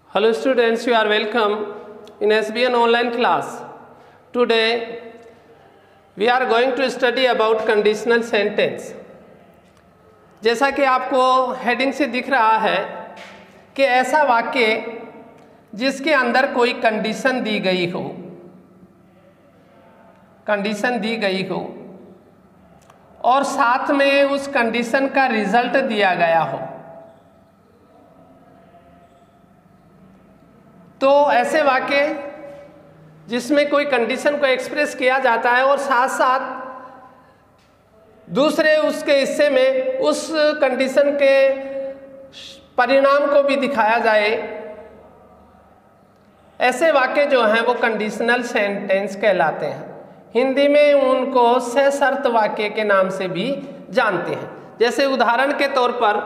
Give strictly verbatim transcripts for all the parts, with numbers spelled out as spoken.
Hello students, you are welcome in S B N online class. Today we are going to study about conditional sentence. जैसा कि आपको heading से दिख रहा है कि ऐसा वाक्य जिसके अंदर कोई कंडीशन दी गई हो कंडीशन दी गई हो और साथ में उस कंडीशन का रिजल्ट दिया गया हो, तो ऐसे वाक्य जिसमें कोई कंडीशन को एक्सप्रेस किया जाता है और साथ साथ दूसरे उसके हिस्से में उस कंडीशन के परिणाम को भी दिखाया जाए, ऐसे वाक्य जो हैं वो कंडीशनल सेंटेंस कहलाते हैं। हिंदी में उनको सशर्त वाक्य के नाम से भी जानते हैं। जैसे उदाहरण के तौर पर,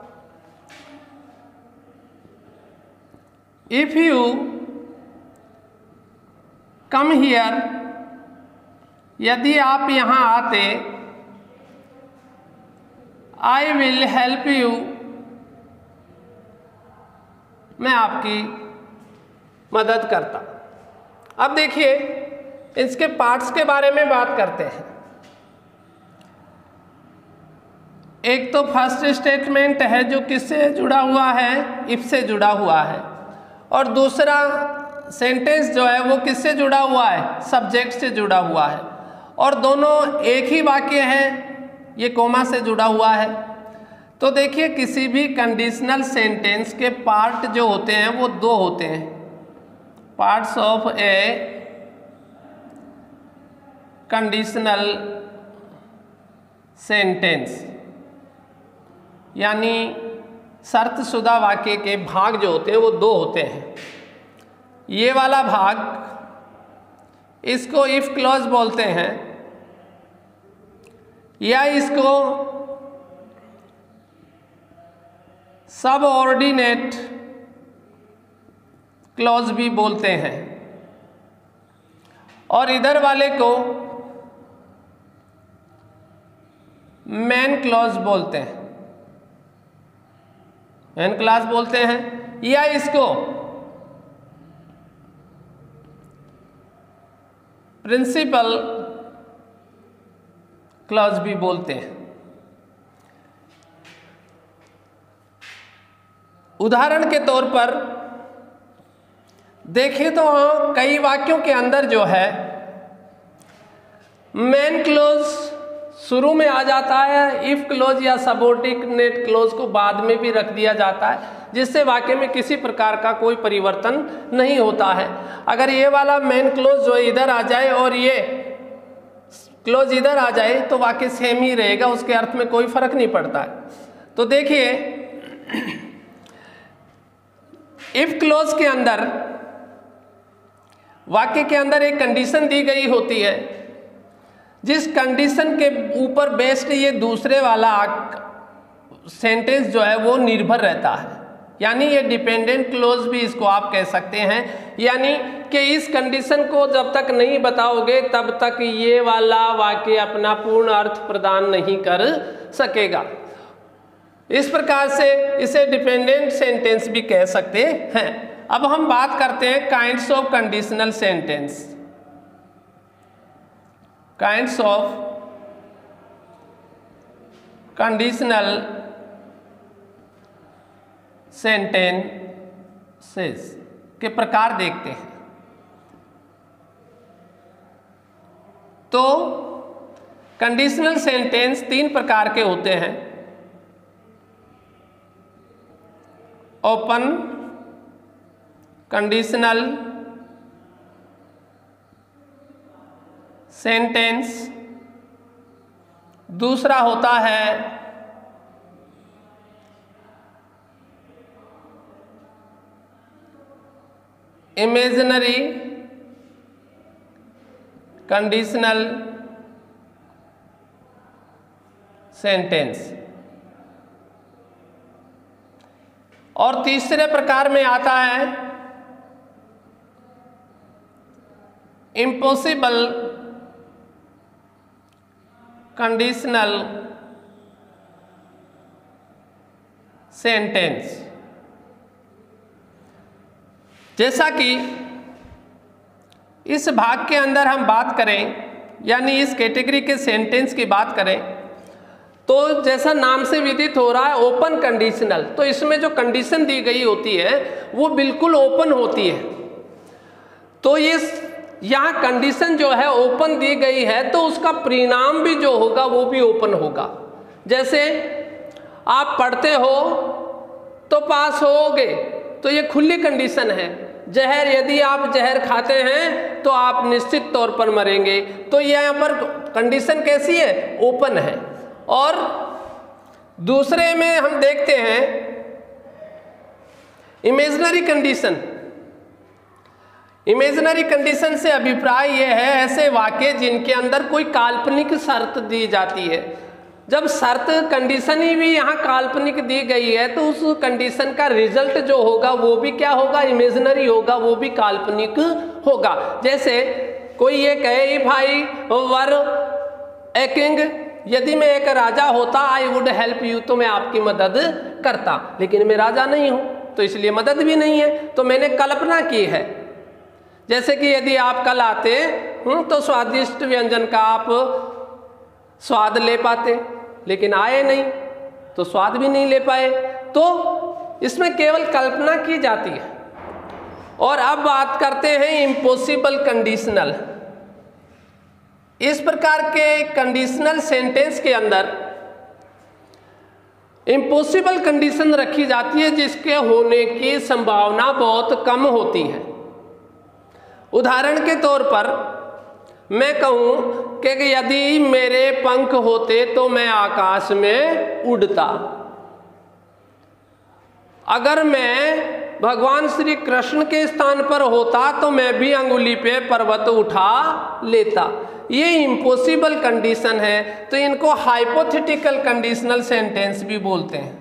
इफ यू कम हियर, यदि आप यहाँ आते, आई विल हेल्प यू, मैं आपकी मदद करता। अब देखिए इसके पार्ट्स के बारे में बात करते हैं। एक तो फर्स्ट स्टेटमेंट है जो किससे जुड़ा हुआ है, इफ से जुड़ा हुआ है, और दूसरा सेंटेंस जो है वो किससे जुड़ा हुआ है, सब्जेक्ट से जुड़ा हुआ है, और दोनों एक ही वाक्य है, ये कोमा से जुड़ा हुआ है। तो देखिए किसी भी कंडीशनल सेंटेंस के पार्ट जो होते हैं वो दो होते हैं। Parts of a conditional sentence, यानी शर्तशुदा वाक्य के भाग जो होते हैं वो दो होते हैं। ये वाला भाग, इसको इफ क्लॉज बोलते हैं, या इसको सबऑर्डिनेट क्लॉज भी बोलते हैं, और इधर वाले को मेन क्लॉज बोलते हैं, मेन क्लॉज बोलते हैं, या इसको प्रिंसिपल क्लॉज भी बोलते हैं। उदाहरण के तौर पर देखें तो हाँ, कई वाक्यों के अंदर जो है मेन क्लॉज शुरू में आ जाता है, इफ क्लॉज या सबऑर्डिनेट क्लॉज को बाद में भी रख दिया जाता है, जिससे वाक्य में किसी प्रकार का कोई परिवर्तन नहीं होता है। अगर ये वाला मेन क्लॉज जो इधर आ जाए और ये क्लॉज इधर आ जाए तो वाक्य सेम ही रहेगा, उसके अर्थ में कोई फर्क नहीं पड़ता है। तो देखिए इफ क्लॉज के अंदर वाक्य के अंदर एक कंडीशन दी गई होती है, जिस कंडीशन के ऊपर बेस्ड ये दूसरे वाला सेंटेंस जो है वो निर्भर रहता है, यानी ये डिपेंडेंट क्लॉज भी इसको आप कह सकते हैं। यानी कि इस कंडीशन को जब तक नहीं बताओगे तब तक ये वाला वाक्य अपना पूर्ण अर्थ प्रदान नहीं कर सकेगा। इस प्रकार से इसे डिपेंडेंट सेंटेंस भी कह सकते हैं। अब हम बात करते हैं kinds of conditional sentence. Kinds of conditional sentences के प्रकार देखते हैं। तो कंडीशनल सेंटेंस तीन प्रकार के होते हैं। ओपन कंडीशनल सेंटेंस, दूसरा होता है इमेजिनरी कंडीशनल सेंटेंस, और तीसरे प्रकार में आता है इम्पॉसिबल कंडीशनल सेंटेंस। जैसा कि इस भाग के अंदर हम बात करें, यानी इस कैटेगरी के सेंटेंस की बात करें, तो जैसा नाम से विदित हो रहा है ओपन कंडीशनल, तो इसमें जो कंडीशन दी गई होती है वो बिल्कुल ओपन होती है। तो ये यहाँ कंडीशन जो है ओपन दी गई है, तो उसका परिणाम भी जो होगा वो भी ओपन होगा। जैसे आप पढ़ते हो तो पास होगे, तो ये खुली कंडीशन है। जहर, यदि आप जहर खाते हैं तो आप निश्चित तौर पर मरेंगे, तो यहाँ पर कंडीशन कैसी है? ओपन है। और दूसरे में हम देखते हैं इमेजिनरी कंडीशन। इमेजिनरी कंडीशन से अभिप्राय यह है ऐसे वाक्य जिनके अंदर कोई काल्पनिक शर्त दी जाती है। जब शर्त कंडीशन ही भी यहाँ काल्पनिक दी गई है, तो उस कंडीशन का रिजल्ट जो होगा वो भी क्या होगा? इमेजिनरी होगा, वो भी काल्पनिक होगा। जैसे कोई ये कहे भाई वर ए किंग, यदि मैं एक राजा होता, आई वुड हेल्प यू, तो मैं आपकी मदद करता, लेकिन मैं राजा नहीं हूं, तो इसलिए मदद भी नहीं है, तो मैंने कल्पना की है। जैसे कि यदि आप कल आते हूं तो स्वादिष्ट व्यंजन का आप स्वाद ले पाते, लेकिन आए नहीं तो स्वाद भी नहीं ले पाए, तो इसमें केवल कल्पना की जाती है। और अब बात करते हैं इम्पॉसिबल कंडीशनल। इस प्रकार के कंडीशनल सेंटेंस के अंदर इम्पॉसिबल कंडीशन रखी जाती है जिसके होने की संभावना बहुत कम होती है। उदाहरण के तौर पर मैं कहूं कि यदि मेरे पंख होते तो मैं आकाश में उड़ता। अगर मैं भगवान श्री कृष्ण के स्थान पर होता तो मैं भी अंगुली पे पर्वत उठा लेता। ये इम्पॉसिबल कंडीशन है, तो इनको हाइपोथेटिकल कंडीशनल सेंटेंस भी बोलते हैं।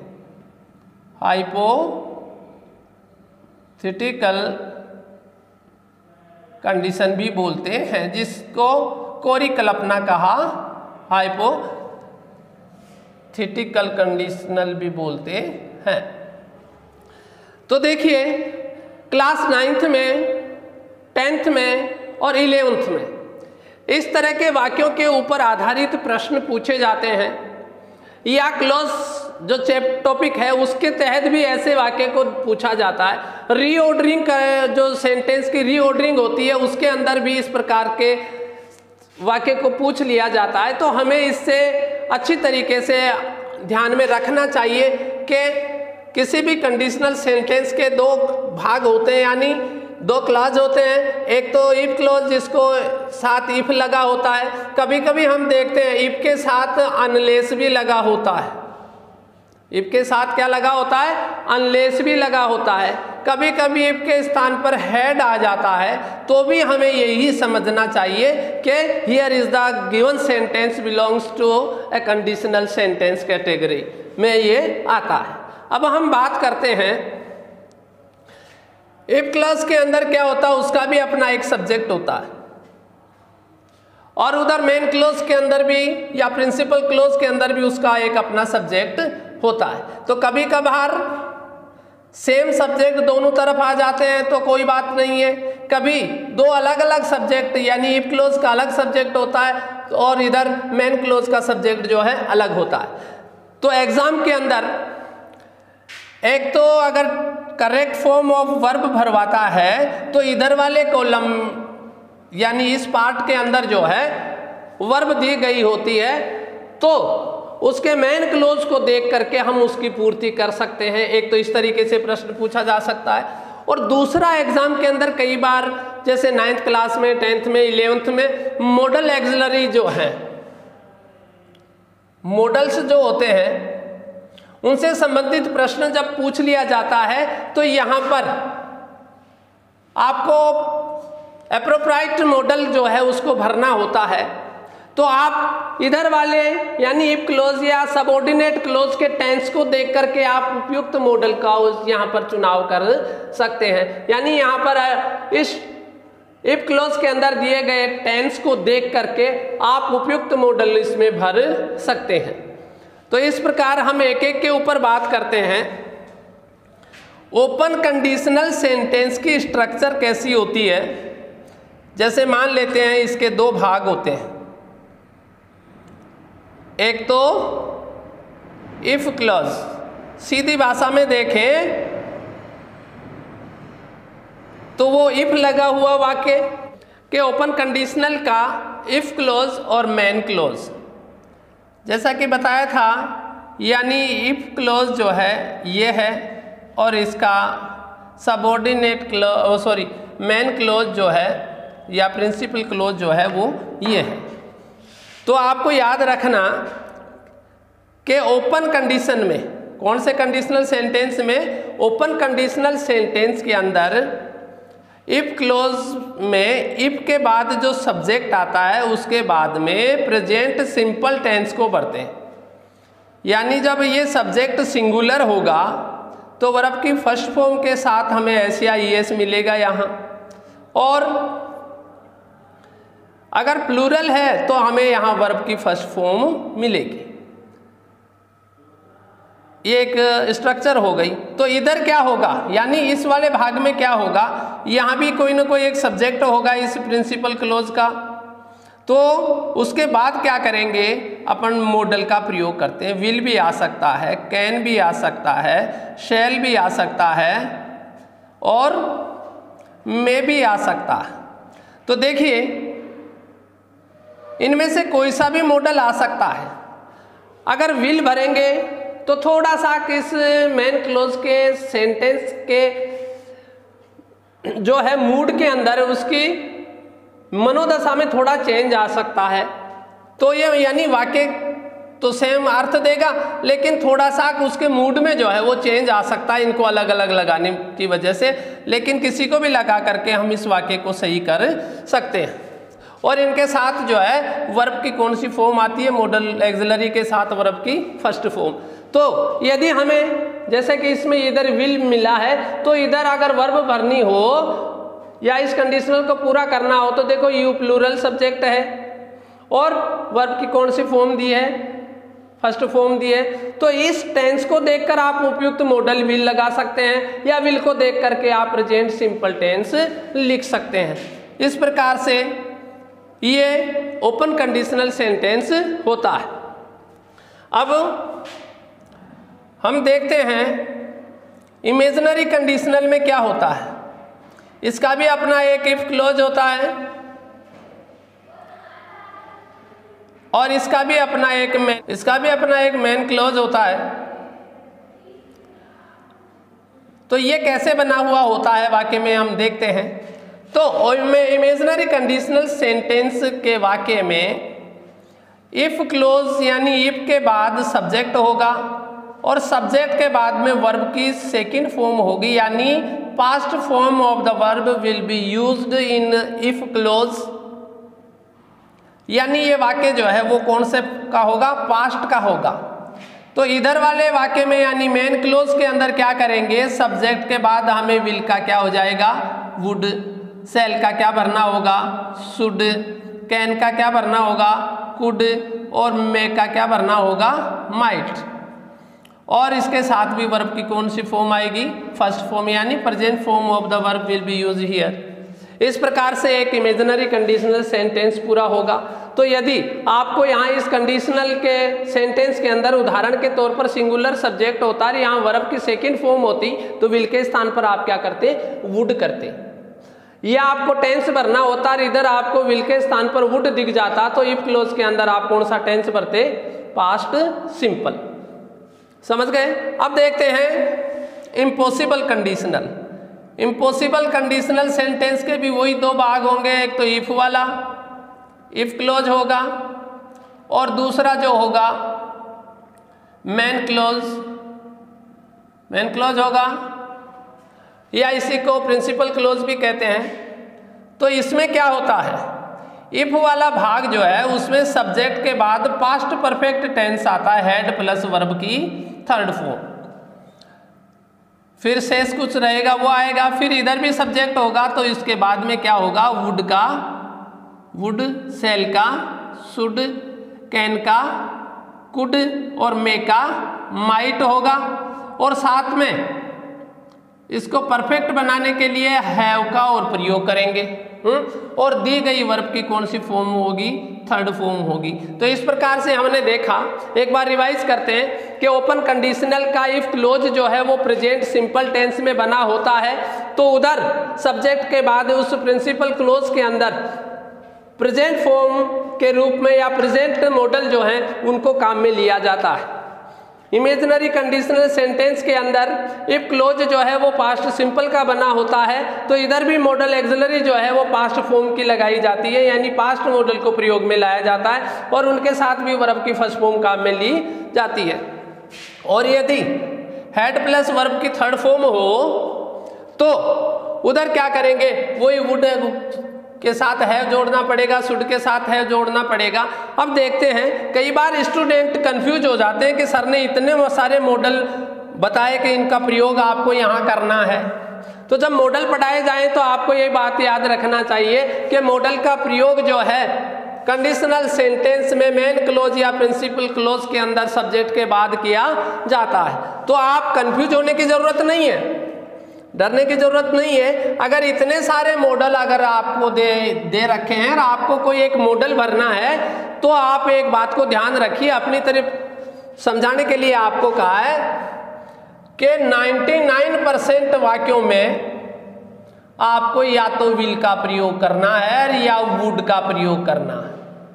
हाइपोथेटिकल कंडीशन भी बोलते हैं, जिसको कोरी कल्पना कहा, हाइपोथेटिकल कंडीशनल भी बोलते हैं। तो देखिए क्लास नाइन्थ में, टेंथ में और इलेवेंथ में इस तरह के वाक्यों के ऊपर आधारित प्रश्न पूछे जाते हैं, या क्लोज जो चैप टॉपिक है उसके तहत भी ऐसे वाक्य को पूछा जाता है। रीऑर्डरिंग का जो सेंटेंस की रीऑर्डरिंग होती है उसके अंदर भी इस प्रकार के वाक्य को पूछ लिया जाता है। तो हमें इससे अच्छी तरीके से ध्यान में रखना चाहिए कि किसी भी कंडीशनल सेंटेंस के दो भाग होते हैं, यानी दो क्लॉज होते हैं। एक तो इफ क्लॉज जिसको साथ इफ लगा होता है, कभी कभी हम देखते हैं इफ के साथ अनलेस भी लगा होता है। इफ के साथ क्या लगा होता है? अनलेस भी लगा होता है। कभी कभी इफ के स्थान पर हैड आ जाता है, तो भी हमें यही समझना चाहिए कि here is the given sentence belongs to a conditional sentence category में ये आता है। अब हम बात करते हैं इफ क्लॉज के अंदर क्या होता है, उसका भी अपना एक सब्जेक्ट होता है, और उधर मेन क्लॉज के अंदर भी या प्रिंसिपल क्लॉज के अंदर भी उसका एक अपना सब्जेक्ट होता है। तो कभी कभार सेम सब्जेक्ट दोनों तरफ आ जाते हैं तो कोई बात नहीं है, कभी दो अलग अलग सब्जेक्ट यानी इफ क्लॉज का अलग सब्जेक्ट होता है और इधर मेन क्लॉज का सब्जेक्ट जो है अलग होता है। तो एग्जाम के अंदर एक तो अगर करेक्ट फॉर्म ऑफ वर्ब भरवाता है तो इधर वाले कॉलम यानी इस पार्ट के अंदर जो है वर्ब दी गई होती है, तो उसके मेन क्लोज को देख करके हम उसकी पूर्ति कर सकते हैं। एक तो इस तरीके से प्रश्न पूछा जा सकता है, और दूसरा एग्जाम के अंदर कई बार जैसे नाइन्थ क्लास में, टेंथ में, इलेवेंथ में मॉडल एक्सिलरी जो है, मॉडल्स जो होते हैं उनसे संबंधित प्रश्न जब पूछ लिया जाता है तो यहाँ पर आपको एप्रोप्राइट मॉडल जो है उसको भरना होता है। तो आप इधर वाले यानी इफ क्लोज या सबऑर्डिनेट क्लोज के टेंस को देख करके आप उपयुक्त मॉडल का यहाँ पर चुनाव कर सकते हैं। यानी यहाँ पर इस इफ क्लोज के अंदर दिए गए टेंस को देख करके आप उपयुक्त मॉडल इसमें भर सकते हैं। तो इस प्रकार हम एक एक के ऊपर बात करते हैं। ओपन कंडीशनल सेंटेंस की स्ट्रक्चर कैसी होती है, जैसे मान लेते हैं इसके दो भाग होते हैं। एक तो इफ क्लॉज, सीधी भाषा में देखें तो वो इफ लगा हुआ वाक्य के ओपन कंडीशनल का इफ क्लॉज और मेन क्लॉज, जैसा कि बताया था, यानी इफ क्लॉज जो है ये है और इसका subordinate clause sorry main clause जो है या प्रिंसिपल क्लॉज जो है वो ये है। तो आपको याद रखना कि ओपन कंडीशन में, कौन से कंडीशनल सेंटेंस में, ओपन कंडीशनल सेंटेंस के अंदर इफ क्लॉज में इफ के बाद जो सब्जेक्ट आता है उसके बाद में प्रेजेंट सिंपल टेंस को भरते हैं। यानी जब ये सब्जेक्ट सिंगुलर होगा तो वर्ब की फर्स्ट फॉर्म के साथ हमें एस या ई एस मिलेगा यहाँ, और अगर प्लूरल है तो हमें यहाँ वर्ब की फर्स्ट फॉर्म मिलेगी। ये एक स्ट्रक्चर हो गई। तो इधर क्या होगा, यानी इस वाले भाग में क्या होगा, यहाँ भी कोई ना कोई एक सब्जेक्ट होगा इस प्रिंसिपल क्लॉज का। तो उसके बाद क्या करेंगे, अपन मॉडल का प्रयोग करते हैं। विल भी आ सकता है, कैन भी आ सकता है, शैल भी आ सकता है और मे भी आ सकता है। तो देखिए इनमें से कोई सा भी मॉडल आ सकता है। अगर विल भरेंगे तो थोड़ा सा किस मेन क्लॉज के सेंटेंस के जो है मूड के अंदर उसकी मनोदशा में थोड़ा चेंज आ सकता है। तो ये यानी वाक्य तो सेम अर्थ देगा लेकिन थोड़ा सा उसके मूड में जो है वो चेंज आ सकता है, इनको अलग अलग लगाने की वजह से। लेकिन किसी को भी लगा करके हम इस वाक्य को सही कर सकते हैं। और इनके साथ जो है वर्ब की कौन सी फॉर्म आती है, मॉडल एक्सिलरी के साथ वर्ब की फर्स्ट फॉर्म। तो यदि हमें जैसे कि इसमें इधर विल मिला है तो इधर अगर वर्ब भरनी हो या इस कंडीशनल को पूरा करना हो तो देखो यू प्लूरल सब्जेक्ट है और वर्ब की कौन सी फॉर्म दी है, फर्स्ट फॉर्म दी है। तो इस टेंस को देखकर आप उपयुक्त मॉडल विल लगा सकते हैं या विल को देख करके आप प्रेजेंट सिंपल टेंस लिख सकते हैं। इस प्रकार से ये ओपन कंडीशनल सेंटेंस होता है। अब हम देखते हैं इमेजिनरी कंडीशनल में क्या होता है। इसका भी अपना एक इफ क्लॉज होता है और इसका भी अपना एक मेन इसका भी अपना एक मेन क्लॉज होता है। तो ये कैसे बना हुआ होता है वाक्य में हम देखते हैं। तो इमेजिनरी कंडीशनल सेंटेंस के वाक्य में इफ क्लॉज यानी इफ के बाद सब्जेक्ट होगा और सब्जेक्ट के बाद में वर्ब की सेकंड फॉर्म होगी, यानी past form of the verb will be used in if clause. यानी ये वाक्य जो है वो कौन से का होगा, पास्ट का होगा। तो इधर वाले वाक्य में यानी मेन क्लॉज के अंदर क्या करेंगे, सब्जेक्ट के बाद हमें विल का क्या हो जाएगा, वुड, सेल का क्या भरना होगा, शुड, कैन का क्या भरना होगा, कुड, और मे का क्या भरना होगा, माइट। और इसके साथ भी वर्ब की कौन सी फॉर्म आएगी, फर्स्ट फॉर्म, यानी present form of the verb will be used here. इस प्रकार से एक इमेजिनरी कंडीशनल सेंटेंस पूरा होगा। तो यदि आपको यहाँ इस कंडीशनल के सेंटेंस के अंदर उदाहरण के तौर पर सिंगुलर सब्जेक्ट होता है, यहाँ वर्ब की सेकंड फॉर्म होती, तो विल के स्थान पर आप क्या करते, वुड करते। या आपको टेंस भरना होता और इधर आपको विल के स्थान पर वुड दिख जाता, तो इफ क्लोज के अंदर आप कौन सा टेंस भरते, पास्ट सिंपल। समझ गए। अब देखते हैं impossible conditional. Impossible conditional sentence के भी वही दो भाग होंगे, एक तो इफ वाला, इफ क्लोज होगा, और दूसरा जो होगा मेन क्लोज, मेन क्लोज होगा, या इसी को प्रिंसिपल क्लोज भी कहते हैं। तो इसमें क्या होता है, इफ वाला भाग जो है उसमें सब्जेक्ट के बाद पास्ट परफेक्ट टेंस आता है, हेड प्लस वर्ब की थर्ड फॉर्म, फिर शेष कुछ रहेगा वो आएगा, फिर इधर भी सब्जेक्ट होगा तो इसके बाद में क्या होगा, वुड का, वुड, सेल का, शुड, कैन का, कुड, और मे का माइट होगा। और साथ में इसको परफेक्ट बनाने के लिए हैव का और प्रयोग करेंगे। हम्म और दी गई वर्ब की कौन सी फॉर्म होगी? थर्ड फॉर्म होगी। तो इस प्रकार से हमने देखा, एक बार रिवाइज करते हैं कि ओपन कंडीशनल का इफ क्लोज जो है वो प्रेजेंट सिंपल टेंस में बना होता है, तो उधर सब्जेक्ट के बाद उस प्रिंसिपल क्लोज के अंदर प्रेजेंट फॉर्म के रूप में या प्रेजेंट मॉडल जो है उनको काम में लिया जाता है। इमेजिनरी कंडीशनल सेंटेंस के अंदर इफ क्लोज जो है वो पास्ट सिंपल का बना होता है, तो इधर भी मॉडल एक्सिलरी जो है वो पास्ट फॉर्म की लगाई जाती है, यानी पास्ट मॉडल को प्रयोग में लाया जाता है और उनके साथ भी वर्ब की फर्स्ट फॉर्म काम में ली जाती है। और यदि हैड प्लस वर्ब की थर्ड फॉर्म हो तो उधर क्या करेंगे? वही वुड के साथ है जोड़ना पड़ेगा, शुड के साथ है जोड़ना पड़ेगा। अब देखते हैं, कई बार स्टूडेंट कंफ्यूज हो जाते हैं कि सर ने इतने सारे मॉडल बताए कि इनका प्रयोग आपको यहाँ करना है। तो जब मॉडल पढ़ाए जाएं तो आपको ये बात याद रखना चाहिए कि मॉडल का प्रयोग जो है कंडीशनल सेंटेंस में मेन क्लोज या प्रिंसिपल क्लोज के अंदर सब्जेक्ट के बाद किया जाता है। तो आप कंफ्यूज होने की जरूरत नहीं है, डरने की जरूरत नहीं है। अगर इतने सारे मॉडल अगर आपको दे दे रखे हैं और आपको कोई एक मॉडल भरना है, तो आप एक बात को ध्यान रखिए, अपनी तरफ समझाने के लिए आपको कहा है कि निन्यानवे परसेंट वाक्यों में आपको या तो विल का प्रयोग करना है या वुड का प्रयोग करना है,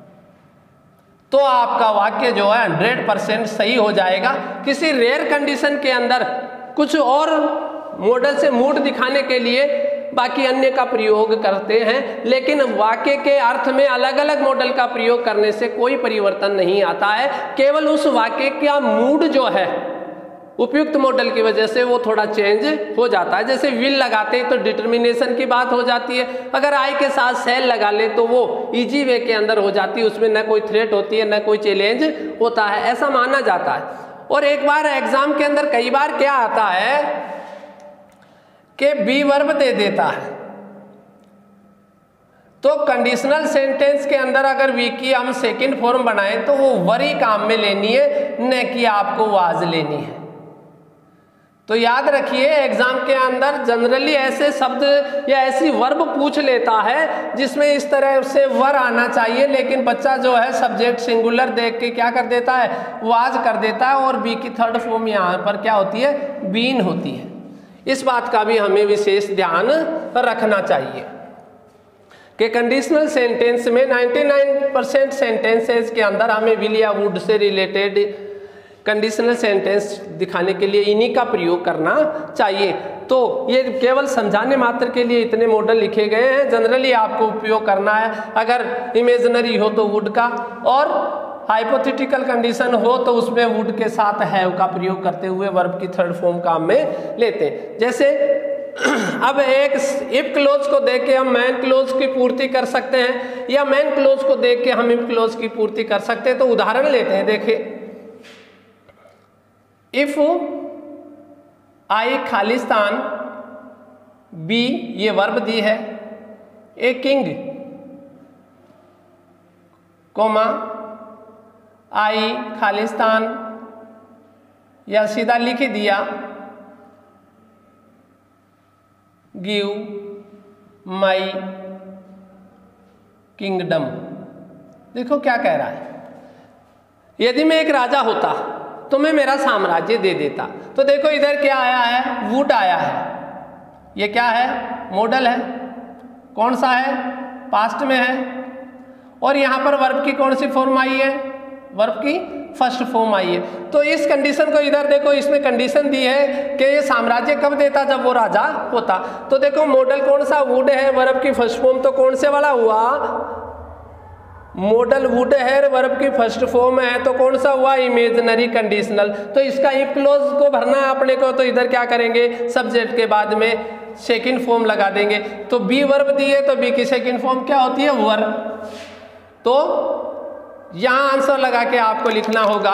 तो आपका वाक्य जो है हंड्रेड परसेंट सही हो जाएगा। किसी रेयर कंडीशन के अंदर कुछ और मॉडल से मूड दिखाने के लिए बाकी अन्य का प्रयोग करते हैं, लेकिन वाक्य के अर्थ में अलग अलग मॉडल का प्रयोग करने से कोई परिवर्तन नहीं आता है। केवल उस वाक्य का मूड जो है उपयुक्त मॉडल की वजह से वो थोड़ा चेंज हो जाता है। जैसे विल लगाते हैं तो डिटर्मिनेशन की बात हो जाती है, अगर आई के साथ सेल लगा ले तो वो इजी वे के अंदर हो जाती है, उसमें न कोई थ्रेट होती है न कोई चैलेंज होता है, ऐसा माना जाता है। और एक बार एग्जाम के अंदर कई बार क्या आता है कि बी वर्ब दे देता है, तो कंडीशनल सेंटेंस के अंदर अगर वी की हम सेकंड फॉर्म बनाएं तो वो वरी काम में लेनी है, न कि आपको वाज लेनी है। तो याद रखिए, एग्जाम के अंदर जनरली ऐसे शब्द या ऐसी वर्ब पूछ लेता है जिसमें इस तरह से वर आना चाहिए, लेकिन बच्चा जो है सब्जेक्ट सिंगुलर देख के क्या कर देता है? वाज कर देता है, और बी की थर्ड फॉर्म यहाँ पर क्या होती है? बीन होती है। इस बात का भी हमें विशेष ध्यान रखना चाहिए कि कंडीशनल सेंटेंस में निन्यानवे परसेंट सेंटेंसेस के अंदर हमें विल या would say related conditional sentence दिखाने के लिए इन्हीं का प्रयोग करना चाहिए। तो ये केवल समझाने मात्र के लिए इतने मॉडल लिखे गए हैं, जनरली आपको उपयोग करना है। अगर इमेजिनरी हो तो वुड का, और हाइपोथेटिकल कंडीशन हो तो उसमें वुड के साथ हैव का प्रयोग करते हुए वर्ब की थर्ड फॉर्म काम में लेते हैं। जैसे अब एक इफ क्लोज को देख के हम मैन क्लोज की पूर्ति कर सकते हैं, या मैन क्लोज को देख के हम इफ क्लोज की पूर्ति कर सकते हैं। तो उदाहरण लेते हैं, देखिए, इफ आई खालिस्तान बी, ये वर्ब दी है, ए किंग कोमा आई खालिस्तान, या सीधा लिख ही दिया गिव माई किंगडम। देखो क्या कह रहा है, यदि मैं एक राजा होता तो मैं मेरा साम्राज्य दे देता। तो देखो इधर क्या आया है? वुड आया है। ये क्या है? मॉडल है। कौन सा है? पास्ट में है। और यहाँ पर वर्ब की कौन सी फॉर्म आई है? वर्ब की फर्स्ट फॉर्म आई है। तो इस कंडीशन को इधर देखो, इसमें कंडीशन दी है कि ये साम्राज्य कब देता? जब वो राजा होता। तो देखो मॉडल कौन सा? वुड है। वर्ब की फर्स्ट फॉर्म तो कौन से वाला हुआ? मॉडल वुड है, वर्ब की फर्स्ट फॉर्म है, तो कौन सा हुआ? Imaginary conditional. तो इसका इफ क्लोज को भरना है अपने को, तो इधर क्या करेंगे? सब्जेक्ट के बाद में सेकंड फॉर्म लगा देंगे। तो बी वर्ब दी है तो बी की सेकंड फॉर्म क्या होती है? वर। तो यहां आंसर लगा के आपको लिखना होगा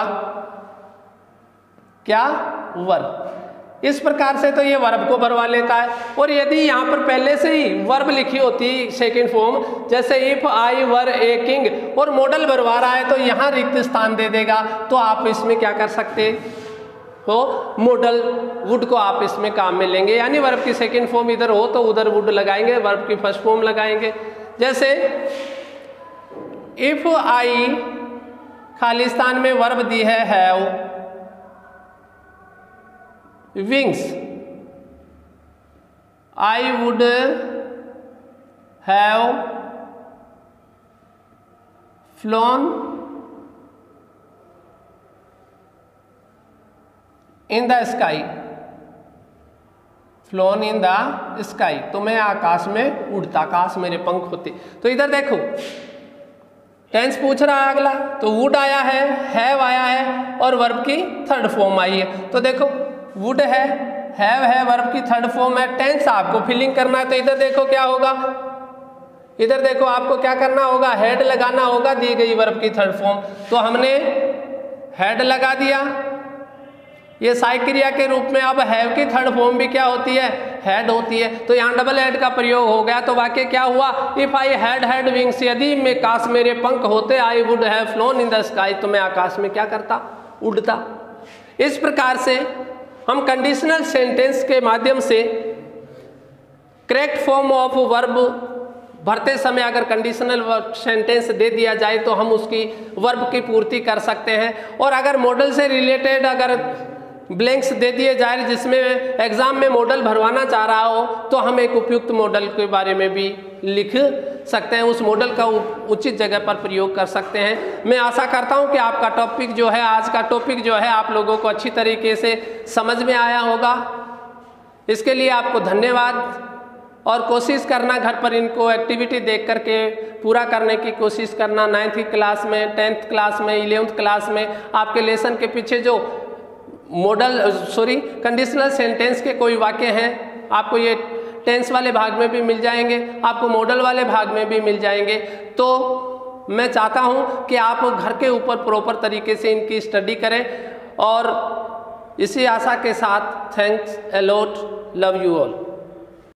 क्या? वर। इस प्रकार से तो ये वर्ब को भरवा लेता है। और यदि यहाँ पर पहले से ही वर्ब लिखी होती सेकंड फॉर्म, जैसे if I were a king, और मॉडल भरवा रहा है तो यहाँ रिक्त स्थान दे देगा। तो आप इसमें क्या कर सकते? तो मॉडल वुड को आप इसमें काम में लेंगे, यानी वर्ब की सेकंड फॉर्म इधर हो तो उधर वुड लगाएंगे, वर्ब की फर्स्ट फॉर्म लगाएंगे। जैसे इफ आई खालिस्तान में वर्ब दी है have wings, I would have flown in the sky, flown in the sky, तो मैं आकाश में उड़ता, आकाश मेरे पंख होते। तो इधर देखो टेंस पूछ रहा है अगला, तो वुड आया है, हैव आया है और वर्ब की थर्ड फॉर्म आई है। तो देखो वुड है, हैव है, वर्ब की थर्ड फॉर्म है, टेंस आपको फिलिंग करना है। तो इधर देखो क्या होगा, इधर देखो आपको क्या करना होगा, हेड लगाना होगा दी गई वर्ब की थर्ड फॉर्म। तो हमने हेड लगा दिया, ये सहायक क्रिया के रूप में। अब हैव की थर्ड फॉर्म भी क्या होती है, हेड होती है। तो यहाँ डबल हेड का प्रयोग हो गया। तो वाक्य क्या हुआ, if I had had wings, यदि मैं काश मेरे पंख होते, I would have flown in the sky, तो मैं आकाश में क्या करता, उड़ता। इस प्रकार से हम कंडीशनल सेंटेंस के माध्यम से करेक्ट फॉर्म ऑफ वर्ब भरते समय अगर कंडीशनल सेंटेंस दे दिया जाए तो हम उसकी वर्ब की पूर्ति कर सकते हैं। और अगर मॉडल से रिलेटेड अगर ब्लैंक्स दे दिए जाए जिसमें एग्जाम में मॉडल भरवाना चाह रहा हो, तो हम एक उपयुक्त मॉडल के बारे में भी लिख सकते हैं, उस मॉडल का उचित जगह पर प्रयोग कर सकते हैं। मैं आशा करता हूं कि आपका टॉपिक जो है, आज का टॉपिक जो है आप लोगों को अच्छी तरीके से समझ में आया होगा। इसके लिए आपको धन्यवाद, और कोशिश करना घर पर इनको एक्टिविटी देख करके पूरा करने की कोशिश करना। नाइन्थ की क्लास में, टेंथ क्लास में, इलेवेंथ क्लास में आपके लेसन के पीछे जो मॉडल सॉरी कंडीशनल सेंटेंस के कोई वाक्य हैं, आपको ये टेंस वाले भाग में भी मिल जाएंगे, आपको मॉडल वाले भाग में भी मिल जाएंगे। तो मैं चाहता हूँ कि आप घर के ऊपर प्रॉपर तरीके से इनकी स्टडी करें, और इसी आशा के साथ thanks a lot, love you all.